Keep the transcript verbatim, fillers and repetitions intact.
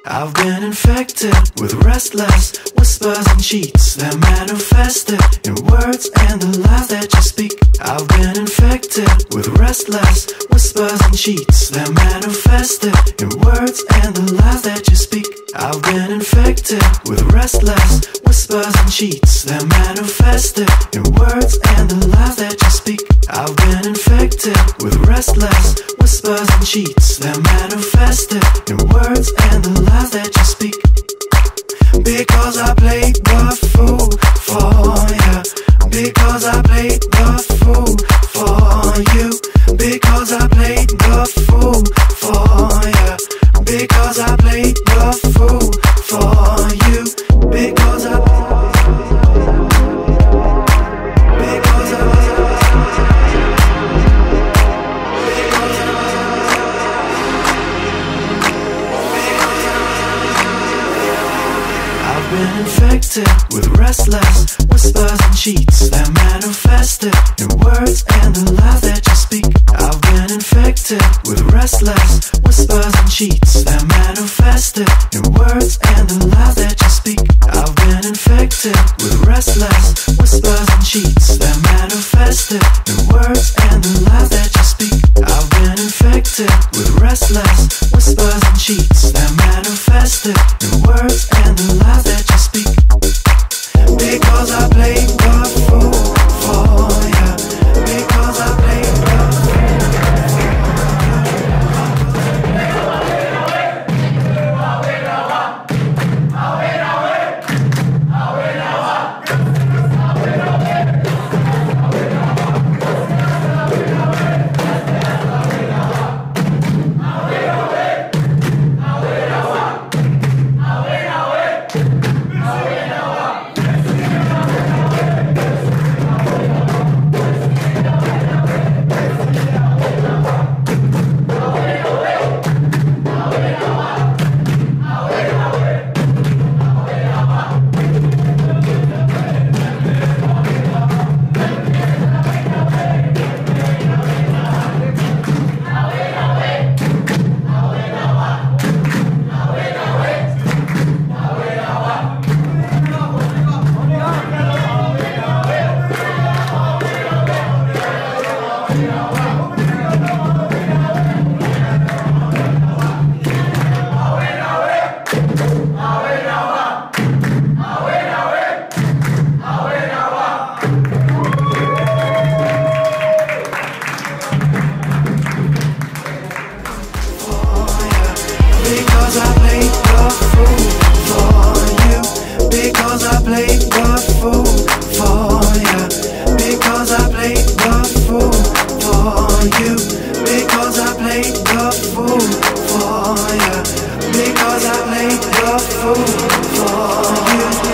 I've been infected with restless whispers and cheats that manifested in words and the lies that you speak. I've been infected with restless whispers and cheats that manifested in words and the lies that you speak. I've been infected with restless whispers and cheats that manifested in words and the lies that you speak. I've been infected with restless whispers and cheats that manifested in words and the lies that you speak. Because I played the fool for you. Because I played the fool for you. Because I played the fool for you. Because I played the fool for you. Because I Because I I've been infected with restless whispers and cheats that manifested in words and the lies that you speak. I've been infected with restless whispers and cheats that manifested in words and the lies that you speak. I've been infected with restless whispers and cheats that manifested in words and the lies that you speak. I've been infected with restless whispers and cheats that manifested in words and the lies that you speak. Because I played the fool for you. Because I played the Because I played the fool for you. Because I played the fool for you. Because I played the fool for you. Because I played the fool for you. Because I played the fool for you.